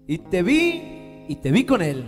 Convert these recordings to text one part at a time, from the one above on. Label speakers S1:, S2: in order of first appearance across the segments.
S1: y te vi con él.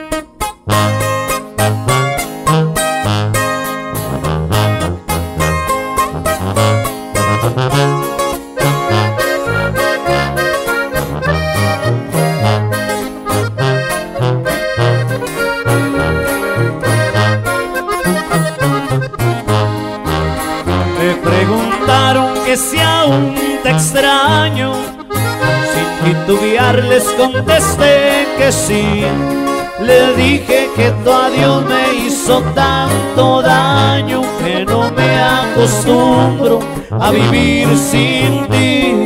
S2: Me preguntaron que si aún te extraño, sin titubear les contesté que sí. Le dije que tu adiós me hizo tanto daño que no me acostumbro a vivir sin ti.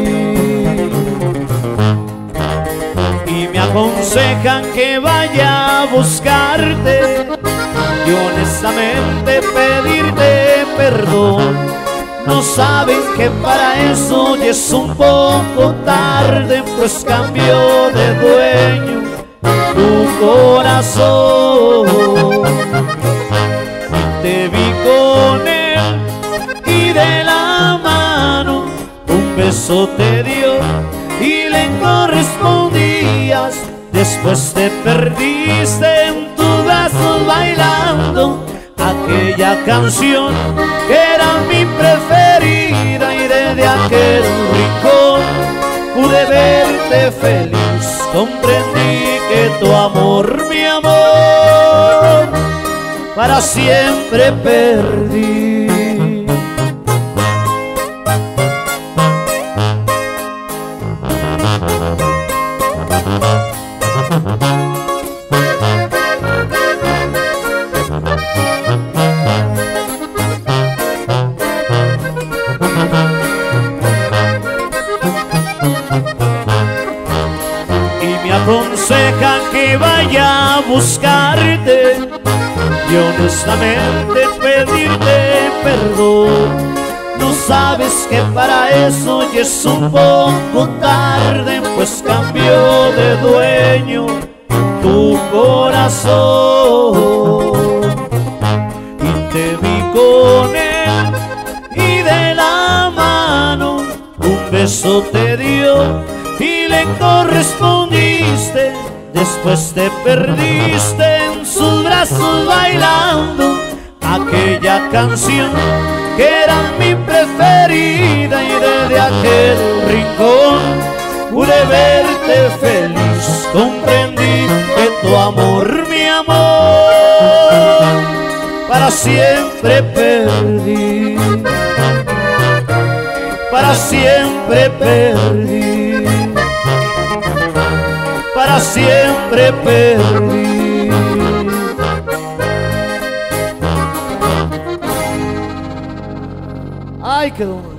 S2: Y me aconsejan que vaya a buscarte y honestamente pedirte perdón. No saben que para eso ya es un poco tarde, pues cambió de dueño tu corazón. Y te vi con él y de la mano un beso te dio y le correspondías. Después te perdiste en tu brazo bailando aquella canción que era mi preferida, y desde aquel rincón pude verte feliz. Comprendí que tu amor, mi amor, para siempre perdí. Me aconsejan que vaya a buscarte y honestamente pedirte perdón. No sabes que para eso ya es un poco tarde, pues cambió de dueño tu corazón. Y te vi con él y de la mano un beso te dio y le correspondiste. Después te perdiste en sus brazos bailando aquella canción que era mi preferida, y desde aquel rincón pude verte feliz. Comprendí que tu amor, mi amor, para siempre perdí. Para siempre perdí. Para siempre perdí.
S1: Ay, quedó.